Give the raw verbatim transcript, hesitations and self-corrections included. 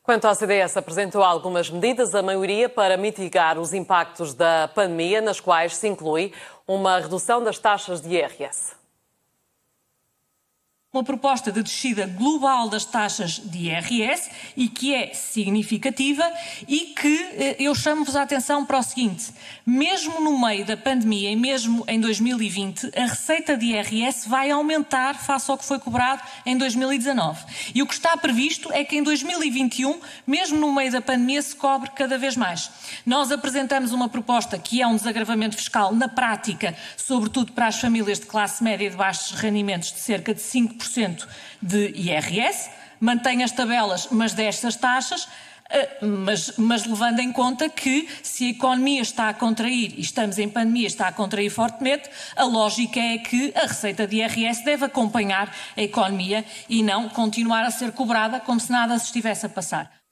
Quanto ao C D S, apresentou algumas medidas, a maioria para mitigar os impactos da pandemia, nas quais se inclui uma redução das taxas de I R S. Uma proposta de descida global das taxas de I R S e que é significativa e que eu chamo-vos a atenção para o seguinte: mesmo no meio da pandemia e mesmo em dois mil e vinte, a receita de I R S vai aumentar face ao que foi cobrado em dois mil e dezanove. E o que está previsto é que em dois mil e vinte e um, mesmo no meio da pandemia, se cobre cada vez mais. Nós apresentamos uma proposta que é um desagravamento fiscal na prática, sobretudo para as famílias de classe média e de baixos rendimentos, de cerca de cinco por cento de I R S, mantém as tabelas, mas destas taxas, mas, mas levando em conta que se a economia está a contrair e estamos em pandemia, está a contrair fortemente, a lógica é que a receita de I R S deve acompanhar a economia e não continuar a ser cobrada como se nada se estivesse a passar.